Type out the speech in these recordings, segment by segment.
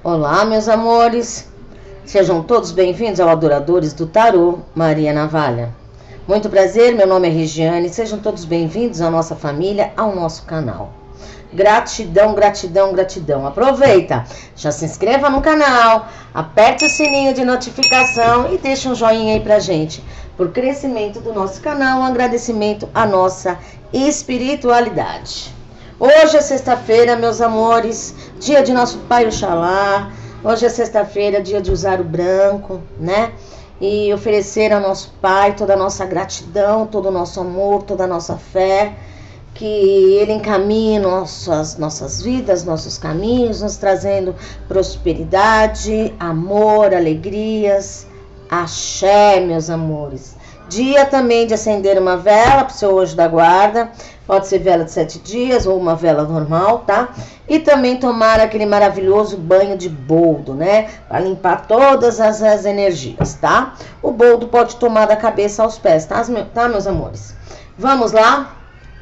Olá, meus amores, sejam todos bem-vindos ao Adoradores do Tarô, Maria Navalha. Muito prazer, meu nome é Regiane, sejam todos bem-vindos à nossa família, ao nosso canal. Gratidão, gratidão, gratidão. Aproveita, já se inscreva no canal, aperte o sininho de notificação e deixa um joinha aí pra gente. Por crescimento do nosso canal, um agradecimento à nossa espiritualidade. Hoje é sexta-feira, meus amores, dia de nosso Pai Oxalá. Hoje é sexta-feira, dia de usar o branco, né? E oferecer ao nosso Pai toda a nossa gratidão, todo o nosso amor, toda a nossa fé. Que Ele encaminhe nossas vidas, nossos caminhos, nos trazendo prosperidade, amor, alegrias. Axé, meus amores. Dia também de acender uma vela para o seu anjo da guarda. Pode ser vela de 7 dias ou uma vela normal, tá? E também tomar aquele maravilhoso banho de boldo, né? Para limpar todas as energias, tá? O boldo pode tomar da cabeça aos pés, tá, meus amores? Vamos lá?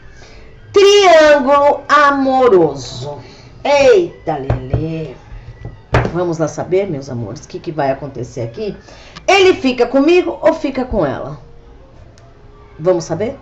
Triângulo amoroso. Eita, Lelê. Vamos lá saber, meus amores, o que vai acontecer aqui? Ele fica comigo ou fica com ela? Vamos saber?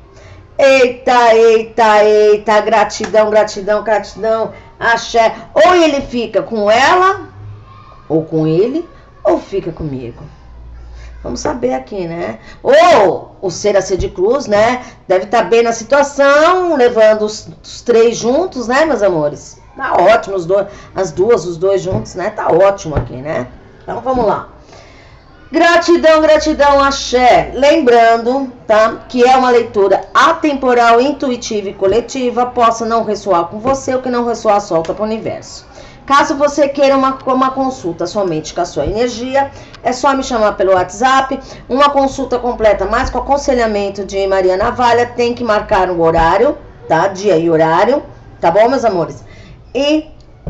Eita, eita, eita, gratidão, gratidão, gratidão, axé. Ou ele fica com ela, ou com ele, ou fica comigo. Vamos saber aqui, né? Ou o ser a ser de cruz, né? Deve estar bem na situação, levando os três juntos, né, meus amores? Tá ótimo, os dois juntos, né? Tá ótimo aqui, né? Então, vamos lá. Gratidão, gratidão, axé. Lembrando, tá? Que é uma leitura atemporal, intuitiva e coletiva. Possa não ressoar com você, o que não ressoar solta para o universo. Caso você queira uma consulta somente com a sua energia, é só me chamar pelo WhatsApp. Uma consulta completa, mais com aconselhamento de Maria Navalha, tem que marcar um horário, tá? Dia e horário, tá bom, meus amores? E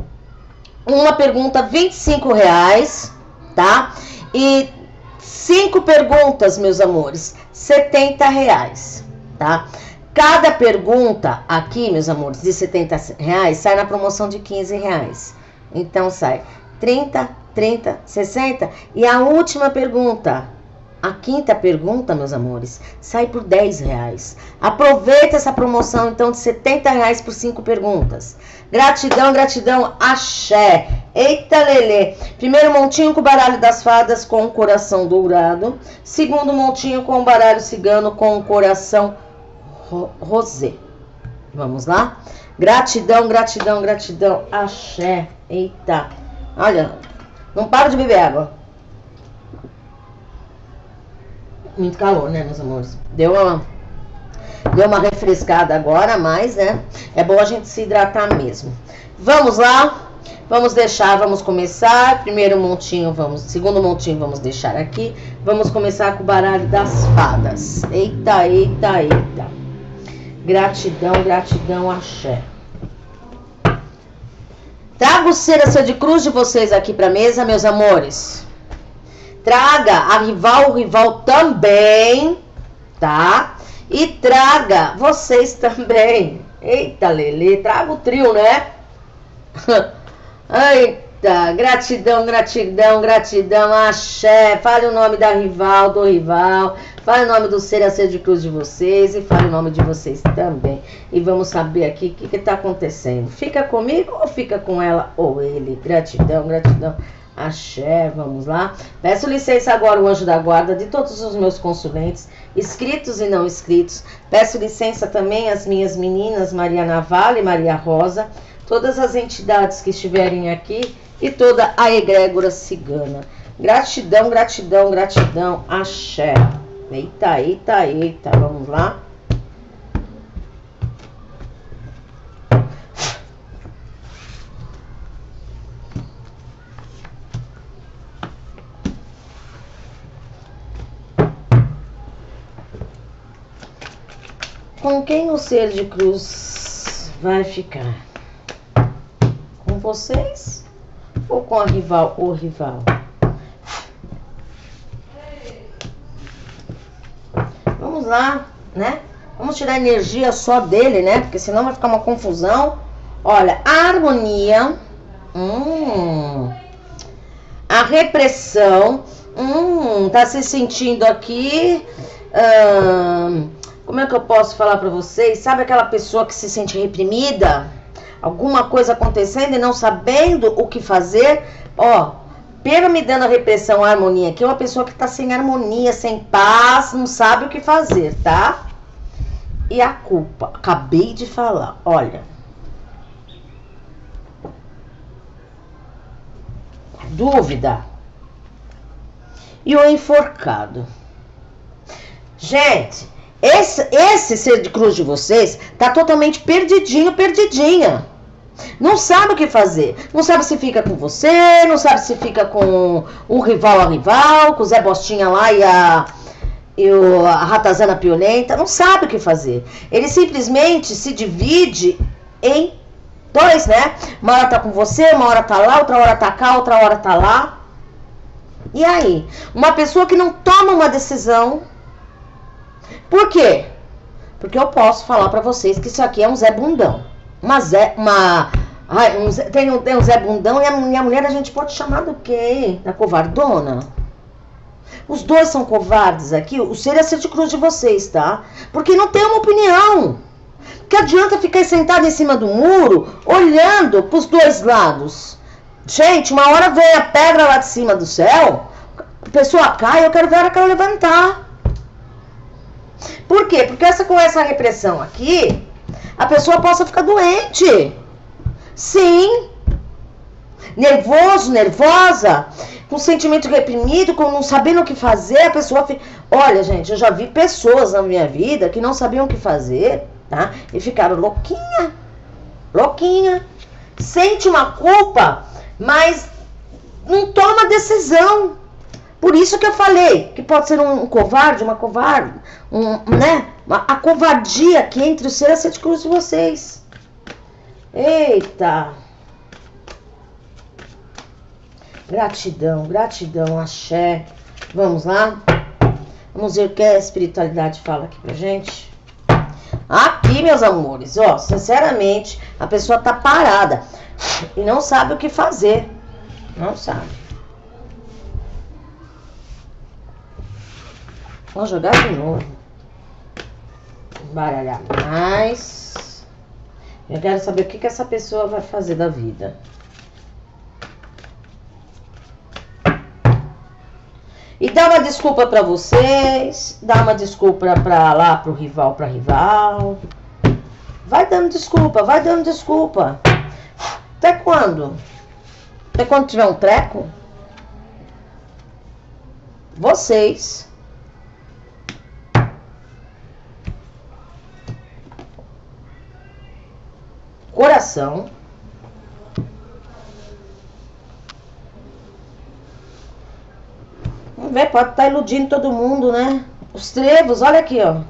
uma pergunta, R$25, tá? E 5 perguntas, meus amores, R$70, tá? Cada pergunta aqui, meus amores, de R$70 sai na promoção de R$15. Então sai 30, 30, 60. E a última pergunta, a quinta pergunta, meus amores, sai por R$10. Aproveita essa promoção, então, de R$70 por 5 perguntas. Gratidão, gratidão, axé. Eita, Lelê. Primeiro montinho com o baralho das fadas com o coração dourado. Segundo montinho com o baralho cigano com o coração rosé. Vamos lá? Gratidão, gratidão, gratidão, axé. Eita. Olha, não para de beber água. Muito calor, né, meus amores? Deu uma refrescada agora, mas, né? É bom a gente se hidratar mesmo. Vamos lá? Vamos começar. Primeiro montinho, segundo montinho, vamos deixar aqui. Vamos começar com o baralho das fadas. Eita, eita, eita. Gratidão, gratidão, axé. Trago o ser a ser de cruz de vocês aqui pra mesa, meus amores. Traga a rival, o rival também, tá? E traga vocês também. Eita, Lelê, traga o trio, né? Eita, gratidão, gratidão, gratidão, axé. Fale o nome da rival, do rival. Fale o nome do ser a ser de cruz de vocês e fale o nome de vocês também. E vamos saber aqui o que está acontecendo. Fica comigo ou fica com ela ou ele? Gratidão, gratidão. Axé, vamos lá. Peço licença agora o anjo da guarda de todos os meus consulentes, inscritos e não inscritos. Peço licença também às minhas meninas Maria Navalha e Maria Rosa, todas as entidades que estiverem aqui e toda a egrégora cigana. Gratidão, gratidão, gratidão, axé. Eita, eita, eita, vamos lá. Com quem o ser de cruz vai ficar? Com vocês ou com a rival ou rival? Vamos lá, né? Vamos tirar a energia só dele, né? Porque senão vai ficar uma confusão. Olha, a harmonia. A repressão, tá se sentindo aqui, como é que eu posso falar pra vocês? Sabe aquela pessoa que se sente reprimida? Alguma coisa acontecendo e não sabendo o que fazer? Ó, piramidando a repressão, a harmonia aqui, é uma pessoa que tá sem harmonia, sem paz, não sabe o que fazer, tá? E a culpa, acabei de falar, olha. Dúvida. E o enforcado. Gente, esse ser de cruz de vocês tá totalmente perdidinho, perdidinha. Não sabe o que fazer. Não sabe se fica com você, não sabe se fica com um rival a rival, com o Zé Bostinha lá e a Ratazana Piolenta. Não sabe o que fazer. Ele simplesmente se divide em dois, né? Uma hora tá com você, uma hora tá lá, outra hora tá cá, outra hora tá lá. E aí? Uma pessoa que não toma uma decisão. Por quê? Porque eu posso falar pra vocês que isso aqui é um Zé Bundão. Tem um Zé Bundão e a minha mulher a gente pode chamar do quê? Da covardona? Os dois são covardes aqui. O ser é ser de cruz de vocês, tá? Porque não tem uma opinião. Que adianta ficar sentado em cima do muro, olhando pros dois lados? Gente, uma hora vem a pedra lá de cima do céu, a pessoa cai, eu quero ver a hora que ela levantar. Por quê? Porque com essa repressão aqui, a pessoa possa ficar doente. Sim. Nervoso, nervosa, com sentimento reprimido, com não sabendo o que fazer, a pessoa fica... Olha, gente, eu já vi pessoas na minha vida que não sabiam o que fazer, tá? E ficaram louquinha, louquinha. Sente uma culpa, mas não toma decisão. Por isso que eu falei que pode ser um covarde, uma covarde, né? A covardia aqui entre o ser e a ser de cruz de vocês. Eita. Gratidão, gratidão, axé. Vamos lá? Vamos ver o que a espiritualidade fala aqui pra gente. Aqui, meus amores, ó, sinceramente, a pessoa tá parada e não sabe o que fazer. Não sabe. Vou jogar de novo. Baralhar mais. Eu quero saber o que essa pessoa vai fazer da vida. E dá uma desculpa pra vocês. Dá uma desculpa pra lá, pro rival, pra rival. Vai dando desculpa, vai dando desculpa. Até quando? Até quando tiver um treco? Vocês. Coração. Vamos ver, pode estar iludindo todo mundo, né? Os trevos, olha aqui, ó.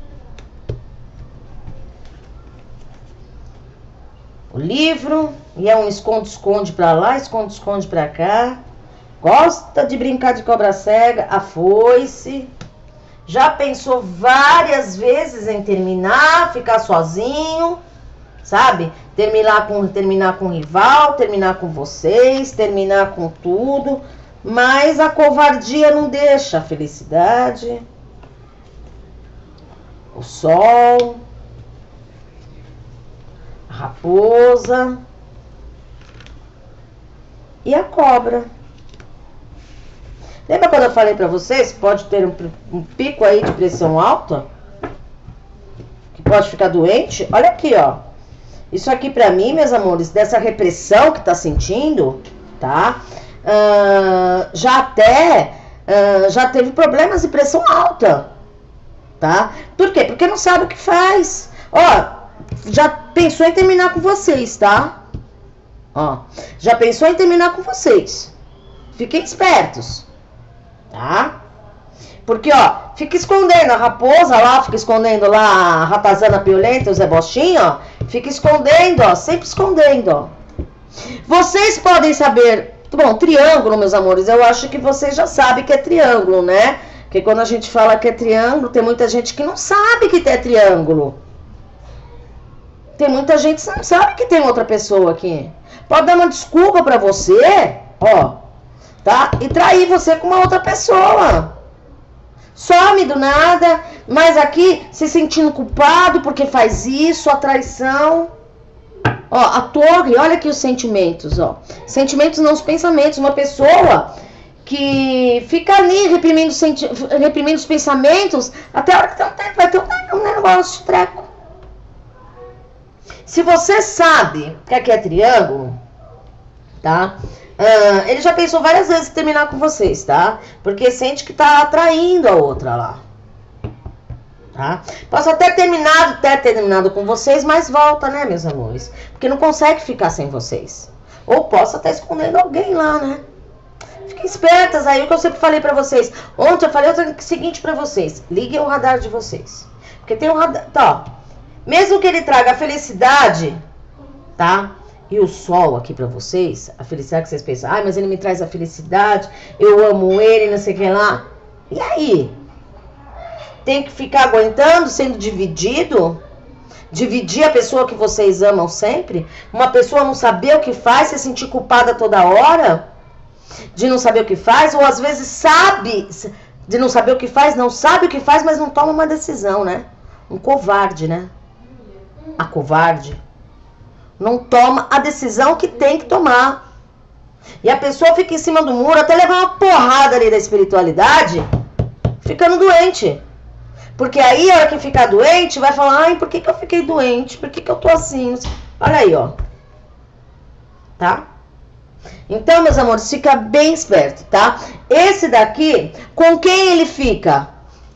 O livro, e é um esconde-esconde pra lá, esconde-esconde pra cá. Gosta de brincar de cobra cega, a foice. Já pensou várias vezes em terminar, ficar sozinho, sabe? Terminar com o rival, terminar com vocês, terminar com tudo. Mas a covardia não deixa a felicidade. O sol. A raposa. E a cobra. Lembra quando eu falei pra vocês? Pode ter um pico aí de pressão alta. Que pode ficar doente. Olha aqui, ó. Isso aqui pra mim, meus amores, dessa repressão que tá sentindo, tá? Já teve problemas de pressão alta, tá? Por quê? Porque não sabe o que faz. Ó, já pensou em terminar com vocês, tá? Ó, já pensou em terminar com vocês. Fiquem espertos, tá? Porque, ó, fica escondendo a raposa lá, fica escondendo lá a Ratazana Piolenta, o Zé Bostinha, ó. Fica escondendo, ó, sempre escondendo, ó. Vocês podem saber... Bom, triângulo, meus amores, eu acho que vocês já sabem que é triângulo, né? Porque quando a gente fala que é triângulo, tem muita gente que não sabe que é triângulo. Tem muita gente que não sabe que tem outra pessoa aqui. Pode dar uma desculpa pra você, ó. tá? E trair você com uma outra pessoa. Some do nada, mas aqui se sentindo culpado porque faz isso, a traição. Ó, a torre, olha aqui os sentimentos, ó. Sentimentos não os pensamentos. Uma pessoa que fica ali reprimindo os pensamentos até a hora que tem um tempo, vai ter um negócio de treco. Se você sabe que aqui é triângulo, tá? Ele já pensou várias vezes em terminar com vocês, tá? Porque sente que tá atraindo a outra lá. Tá? Posso até ter terminado com vocês, mas volta, né, meus amores? Porque não consegue ficar sem vocês. Ou posso estar escondendo alguém lá, né? Fiquem espertas aí, o que eu sempre falei pra vocês. Ontem eu falei o seguinte pra vocês. Liguem o radar de vocês. Porque tem um radar, tá, ó. Mesmo que ele traga a felicidade, tá? E o sol aqui pra vocês, a felicidade que vocês pensam, ai, mas ele me traz a felicidade, eu amo ele, não sei o que lá. E aí? Tem que ficar aguentando, sendo dividido? Dividir a pessoa que vocês amam sempre? Uma pessoa não saber o que faz, se sentir culpada toda hora? De não saber o que faz? Ou às vezes sabe de não saber o que faz, não sabe o que faz, mas não toma uma decisão, né? Um covarde, né? A covarde não toma a decisão que tem que tomar. E a pessoa fica em cima do muro até levar uma porrada ali da espiritualidade, ficando doente. Porque aí, a hora que ficar doente, vai falar, ai, por que eu fiquei doente? Por que eu tô assim? Olha aí, ó. Tá? Então, meus amores, fica bem esperto, tá? Esse daqui, com quem ele fica?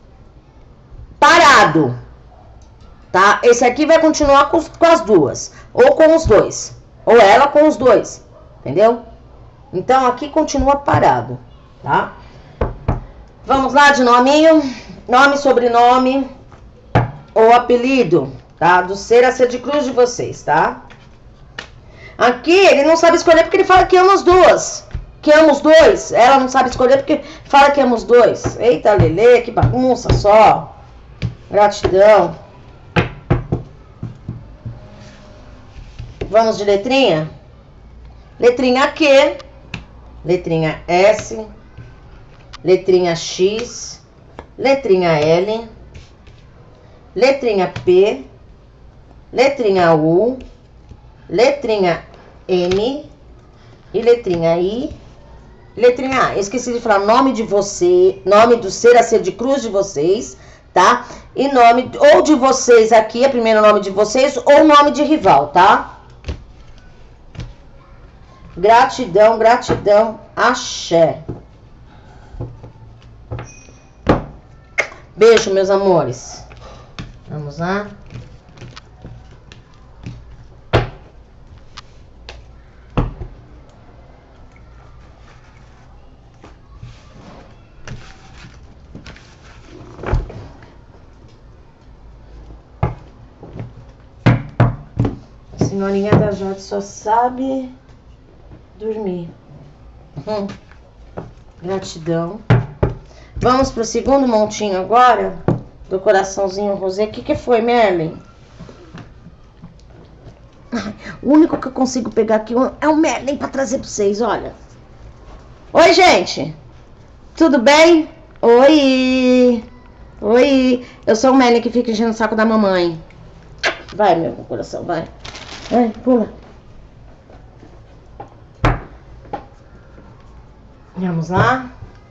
Parado. Tá? Esse aqui vai continuar com as duas. Ou com os dois. Ou ela com os dois. Entendeu? Então, aqui continua parado. Tá? Vamos lá de nominho. Nome, sobrenome ou apelido, tá? Do ser a ser de cruz de vocês, tá? Aqui ele não sabe escolher porque ele fala que ama as duas. Que ama os dois. Ela não sabe escolher porque fala que ama os dois. Eita, Lelê, que bagunça só. Gratidão. Vamos de letrinha? Letrinha Q. Letrinha S. Letrinha X. Letrinha L, letrinha P, letrinha U, letrinha M e letrinha I, letrinha A. Eu esqueci de falar nome de você, nome do ser a ser de cruz de vocês, tá? E nome ou de vocês aqui, é primeiro nome de vocês, ou nome de rival, tá? Gratidão, gratidão, axé. Beijo, meus amores. Vamos lá. A senhorinha da Jade só sabe dormir. Gratidão. Vamos pro segundo montinho agora, do coraçãozinho rosé. O que foi, Merlin? O único que eu consigo pegar aqui é o Merlin pra trazer pra vocês, olha. Oi, gente. Tudo bem? Oi. Oi. Eu sou o Merlin que fica enchendo o saco da mamãe. Vai, meu coração, vai. Vai, pula. Vamos lá.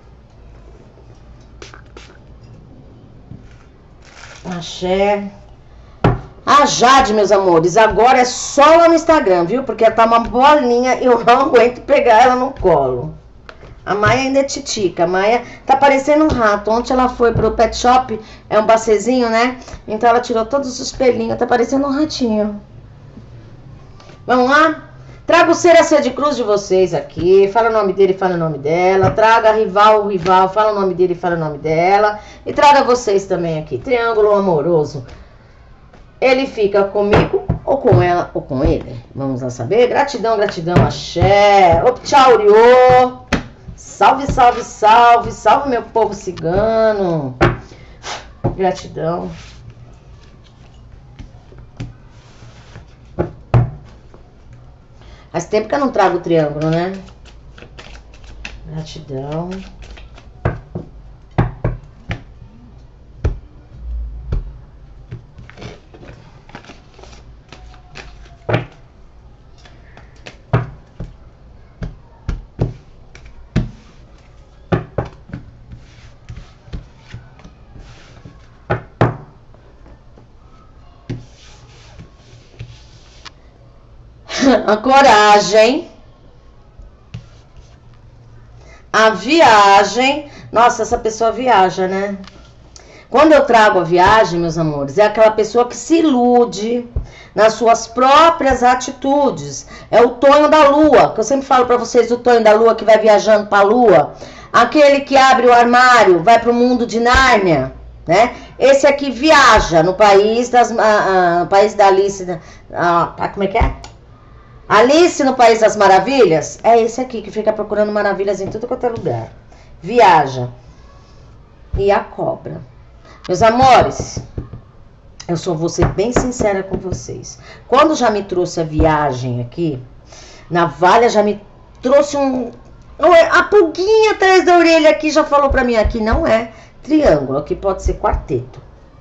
Axé. A Jade, meus amores, agora é só lá no Instagram, viu? Porque ela tá uma bolinha e eu não aguento pegar ela no colo. A Maia ainda é titica. A Maia tá parecendo um rato. Ontem ela foi pro pet shop, é um bacezinho, né? Então ela tirou todos os pelinhos, tá parecendo um ratinho. Vamos lá? Traga o ser a ser de cruz de vocês aqui. Fala o nome dele, fala o nome dela. Traga a rival, o rival, fala o nome dele, fala o nome dela. E traga vocês também aqui. Triângulo amoroso. Ele fica comigo, ou com ela, ou com ele. Vamos lá saber. Gratidão, gratidão, axé. Op, tchau, Uriô. Salve, salve, salve. Salve, meu povo cigano. Gratidão. Faz tempo que eu não trago o triângulo, né? Gratidão. A coragem, a viagem. Nossa, essa pessoa viaja, né? Quando eu trago a viagem, meus amores, é aquela pessoa que se ilude nas suas próprias atitudes. É o Tonho da Lua, que eu sempre falo pra vocês, o Tonho da Lua que vai viajando pra Lua. Aquele que abre o armário, vai pro mundo de Nárnia, né? Esse aqui viaja no país país da Alice. Como é que é? Alice no País das Maravilhas. É esse aqui que fica procurando maravilhas em tudo quanto é lugar. Viaja. E a cobra. Meus amores, vou ser bem sincera com vocês. Quando já me trouxe a viagem aqui, Navalha já me trouxe a pulguinha atrás da orelha aqui já falou pra mim, aqui não é triângulo, aqui pode ser quarteto.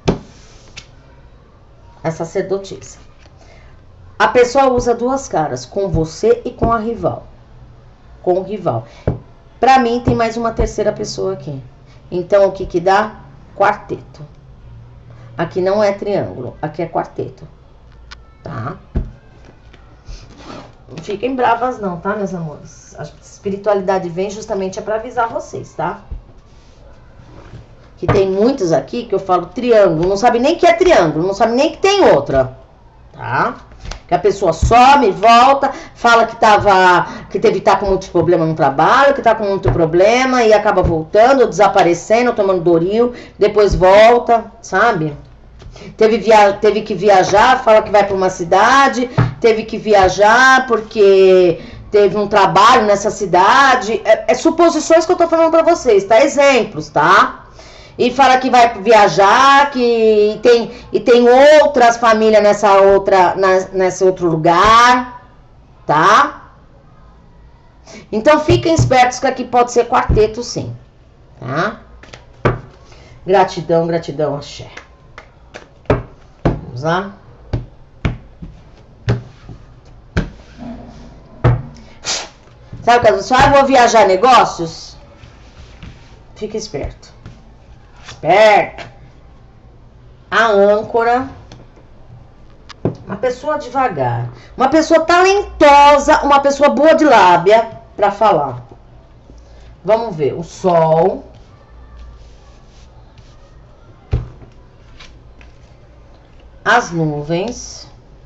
A sacerdotisa. A pessoa usa duas caras, com você e com a rival. Com o rival. Pra mim tem mais uma terceira pessoa aqui. Então o que que dá? Quarteto. Aqui não é triângulo, aqui é quarteto. Tá? Não fiquem bravas não, tá, meus amores? A espiritualidade vem justamente pra avisar vocês, tá? Que tem muitos aqui que eu falo triângulo, não sabe nem que é triângulo, não sabe nem que tem outra. Tá? Que a pessoa some, volta, fala que deve estar com muito problema no trabalho, que tá com muito problema e acaba voltando, desaparecendo, tomando Doril, depois volta, sabe? Teve que viajar, fala que vai para uma cidade, teve que viajar porque teve um trabalho nessa cidade. É suposições que eu tô falando para vocês, tá? Exemplos, tá? E fala que vai viajar, que tem outras famílias nesse outro lugar, tá? Então fiquem espertos que aqui pode ser quarteto sim, tá? Gratidão, gratidão, axé. Vamos lá? Sabe o que eu falo? Vou viajar negócios? Fica esperto. Esperto. A âncora. Uma pessoa devagar. Uma pessoa talentosa. Uma pessoa boa de lábia pra falar. Vamos ver. O sol. As nuvens.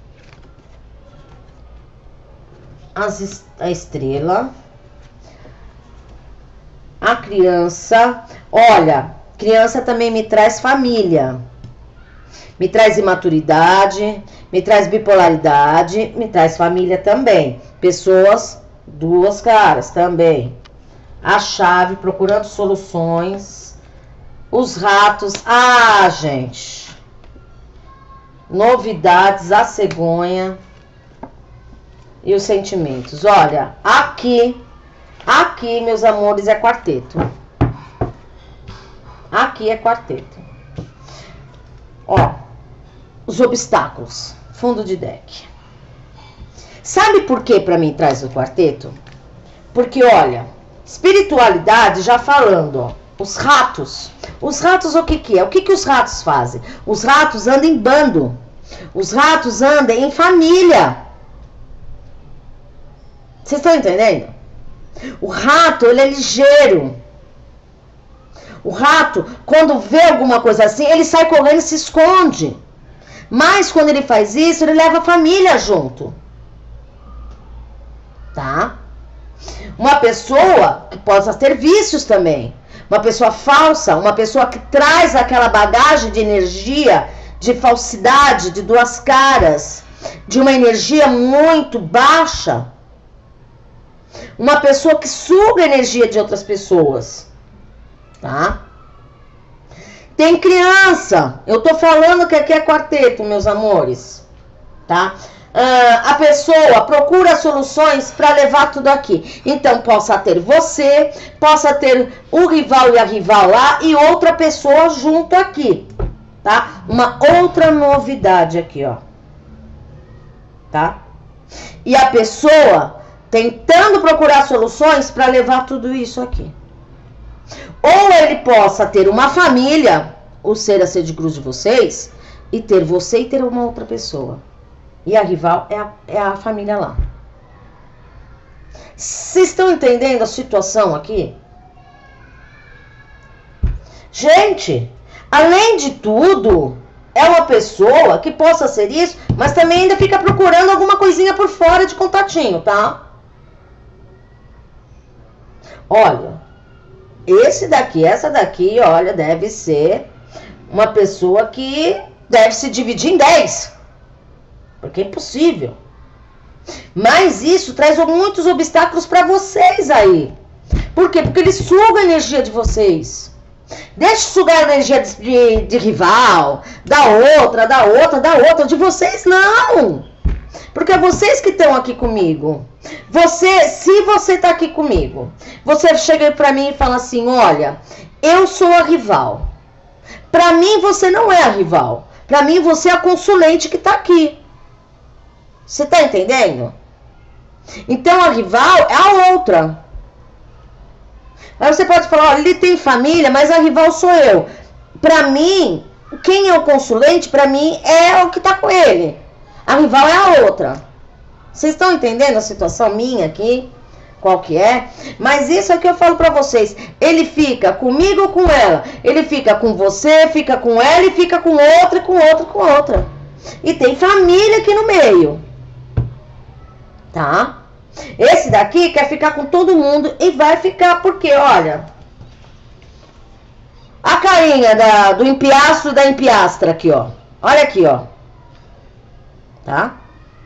A estrela. A criança. Olha... Criança também me traz família, me traz imaturidade, me traz bipolaridade, me traz família também. Pessoas, duas caras também. A chave, procurando soluções. Os ratos, gente. Novidades, a cegonha. E os sentimentos. Olha, aqui, meus amores, é quarteto. Aqui é quarteto. Ó, os obstáculos. Fundo de deck. Sabe por que pra mim traz o quarteto? Porque, olha, espiritualidade já falando, ó. Os ratos. Os ratos o que que é? O que que os ratos fazem? Os ratos andam em bando. Os ratos andam em família. Vocês estão entendendo? O rato, ele é ligeiro. O rato, quando vê alguma coisa assim, ele sai correndo e se esconde. Mas quando ele faz isso, ele leva a família junto. Tá? Uma pessoa que possa ter vícios também. Uma pessoa falsa, uma pessoa que traz aquela bagagem de energia, de falsidade, de duas caras, de uma energia muito baixa. Uma pessoa que suga a energia de outras pessoas. Tá? Tem criança. Eu tô falando que aqui é quarteto, meus amores. Tá? a pessoa procura soluções para levar tudo aqui. Então, possa ter você, possa ter o rival e a rival lá e outra pessoa junto aqui, tá? Uma outra novidade aqui, ó. Tá? E a pessoa tentando procurar soluções para levar tudo isso aqui. Ou ele possa ter uma família, o ser a ser de cruz de vocês, e ter você e ter uma outra pessoa. E a rival é a família lá. Vocês estão entendendo a situação aqui? Gente, além de tudo, é uma pessoa que possa ser isso, mas também ainda fica procurando alguma coisinha por fora de contatinho, tá? Olha, essa daqui, olha, deve ser uma pessoa que deve se dividir em 10. Porque é impossível. Mas isso traz muitos obstáculos para vocês aí. Por quê? Porque ele suga a energia de vocês. Deixa sugar a energia de rival, da outra. De vocês não. Porque é vocês que estão aqui comigo. Se você tá aqui comigo, você chega para mim e fala assim, olha, eu sou a rival. Para mim você não é a rival. Para mim você é a consulente que tá aqui. Você tá entendendo? Então a rival é a outra. Aí você pode falar, olha, ele tem família, mas a rival sou eu. Pra mim, quem é o consulente, pra mim, é o que tá com ele. A rival é a outra. Vocês estão entendendo a situação minha aqui? Qual que é? Mas isso aqui eu falo pra vocês. Ele fica comigo ou com ela? Ele fica com você, fica com ela e fica com outra, com outra, com outra. E tem família aqui no meio. Tá? Esse daqui quer ficar com todo mundo e vai ficar porque, olha, a carinha do empiastro da empiastra aqui, ó. Olha aqui, ó. Tá?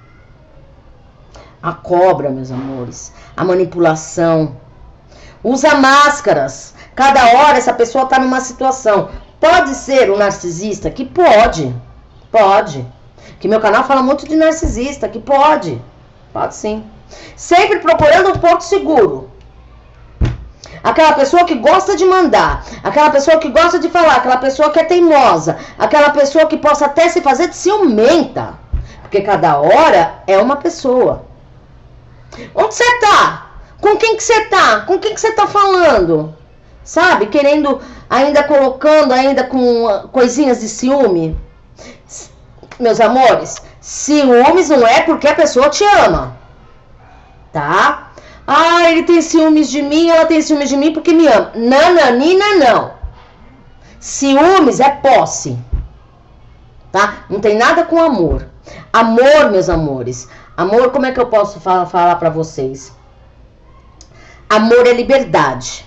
A cobra, meus amores. A manipulação. Usa máscaras. Cada hora essa pessoa tá numa situação. Pode ser um narcisista? Que pode. Pode. Que meu canal fala muito de narcisista. Que pode. Pode sim. Sempre procurando um porto seguro. Aquela pessoa que gosta de mandar. Aquela pessoa que gosta de falar. Aquela pessoa que é teimosa. Aquela pessoa que possa até se fazer de ciumenta. Porque cada hora é uma pessoa. Onde você tá? Com quem que você tá? Com quem que você tá falando? Sabe? Querendo, ainda colocando, ainda com coisinhas de ciúme. Meus amores, ciúmes não é porque a pessoa te ama. Tá? Ah, ele tem ciúmes de mim, ela tem ciúmes de mim porque me ama. Nananina, não. Ciúmes é posse. Tá? Não tem nada com amor. Amor, meus amores. Amor, como é que eu posso falar pra vocês? Amor é liberdade.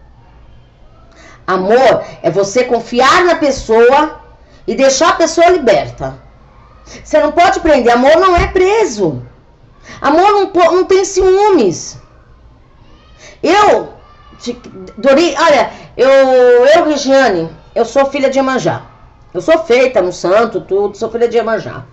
Amor é você confiar na pessoa e deixar a pessoa liberta. Você não pode prender. Amor não é preso. Amor não tem ciúmes. Olha, eu, Regiane, eu sou filha de Iemanjá. Eu sou feita no santo, tudo, sou filha de Iemanjá.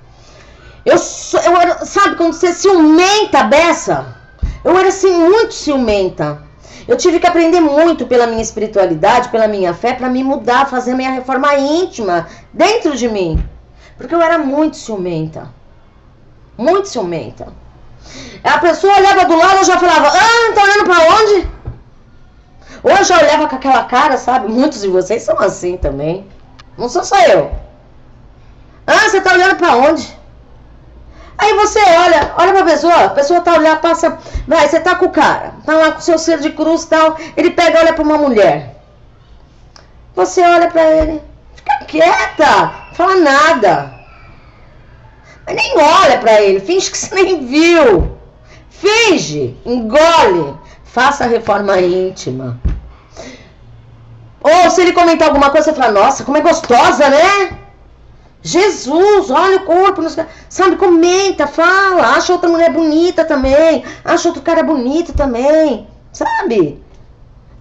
Sabe quando você ciumenta, beça? Eu era assim, muito ciumenta. Eu tive que aprender muito pela minha espiritualidade, pela minha fé, pra me mudar, fazer minha reforma íntima dentro de mim. Porque eu era muito ciumenta. Muito ciumenta. A pessoa olhava do lado, eu já falava, tá olhando pra onde? Ou eu já olhava com aquela cara, sabe? Muitos de vocês são assim também. Não sou só eu. Você tá olhando pra onde? Aí você olha pra a pessoa tá olhando, passa, vai, você tá com o cara, tá lá com o seu ser de cruz e tal, ele pega, olha pra uma mulher. Você olha pra ele, fica quieta, fala nada. Mas nem olha pra ele, finge que você nem viu. Finge, engole, faça a reforma íntima. Ou se ele comentar alguma coisa, você fala, nossa, como é gostosa, né? Jesus, olha o corpo, sabe, comenta, fala, acha outra mulher bonita também, acha outro cara bonito também, sabe?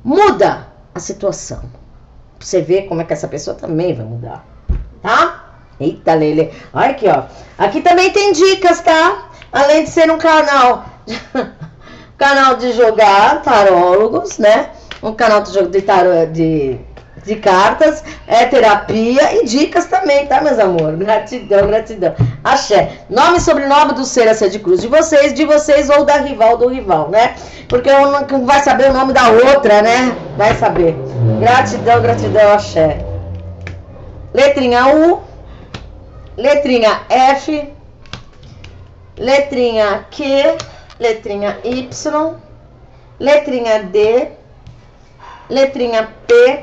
Muda a situação, pra você ver como é que essa pessoa também vai mudar, tá? Eita, Lele. Olha aqui, ó. Aqui também tem dicas, tá? Além de ser um canal de jogar tarólogos, né? Um canal de jogo de tarô, de cartas, terapia e dicas também, tá, meus amores? Gratidão, gratidão. Axé. Nome e sobrenome do ser a ser de cruz de vocês ou da rival do rival, né? Porque um não vai saber o nome da outra, né? Vai saber. Gratidão, gratidão, axé. Letrinha U, letrinha F, letrinha Q, letrinha Y, letrinha D, letrinha P,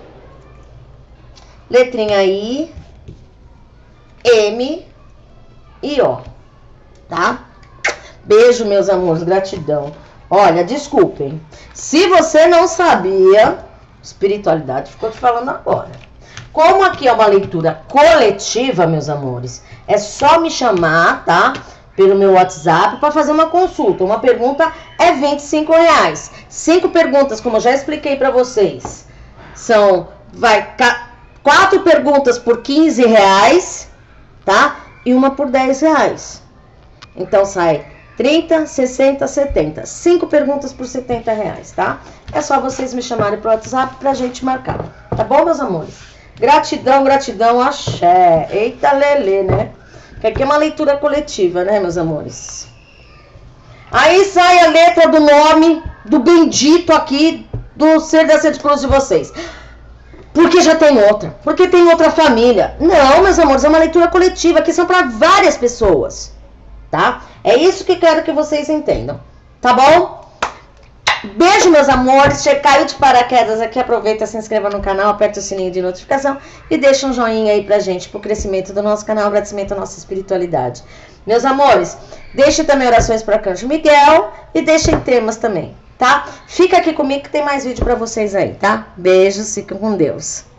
letrinha I, M e O, tá? Beijo, meus amores, gratidão. Olha, desculpem, se você não sabia, espiritualidade ficou te falando agora. Como aqui é uma leitura coletiva, meus amores, é só me chamar, tá? Pelo meu WhatsApp para fazer uma consulta. Uma pergunta é R$25. 5 perguntas, como eu já expliquei para vocês, são 4 perguntas por R$15, tá? E uma por R$10. Então sai 30, 60, 70. 5 perguntas por R$70, tá? É só vocês me chamarem pro WhatsApp pra gente marcar. Tá bom, meus amores? Gratidão, gratidão, axé. Eita, lelê, né? Que aqui é uma leitura coletiva, né, meus amores? Aí sai a letra do nome do bendito aqui, do ser da Ser de Cruz de vocês. Porque já tem outra. Porque tem outra família. Não, meus amores, é uma leitura coletiva, que são para várias pessoas. Tá? É isso que quero que vocês entendam. Tá bom? Beijo, meus amores. Você caiu de paraquedas aqui, aproveita, se inscreva no canal, aperta o sininho de notificação e deixa um joinha aí pra gente, pro crescimento do nosso canal, agradecimento à nossa espiritualidade. Meus amores, deixem também orações para Arcanjo Miguel e deixem temas também, tá? Fica aqui comigo que tem mais vídeo pra vocês aí, tá? Beijos, fiquem com Deus.